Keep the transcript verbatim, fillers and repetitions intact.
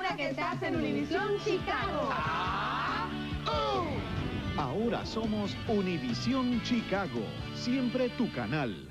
Recuerda que estás en Univisión Chicago. Ahora somos Univisión Chicago, siempre tu canal.